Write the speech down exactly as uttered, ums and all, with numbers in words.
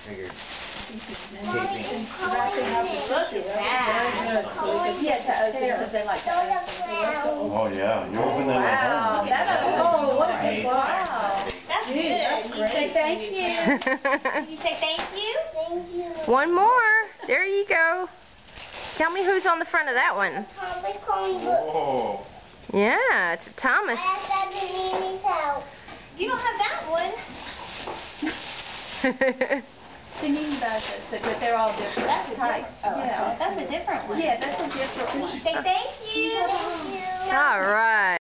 figured. Mommy is calling it. Look at that. Yes, they like that. Oh yeah, you open that Wow, at home. that's Oh, what a big wow. That's Dude, good. that's You great. say thank you. You say thank you? Thank you. One more. There you go. Tell me who's on the front of that one. Thomas calling book. Whoa. Yeah, it's Thomas. I asked that to Nini's house. You don't have that one. Janine does it, but they're all different. That's a types. different. Oh, Yeah. that's a different one. Yeah, that's a different one. Say thank you. Thank you. All right.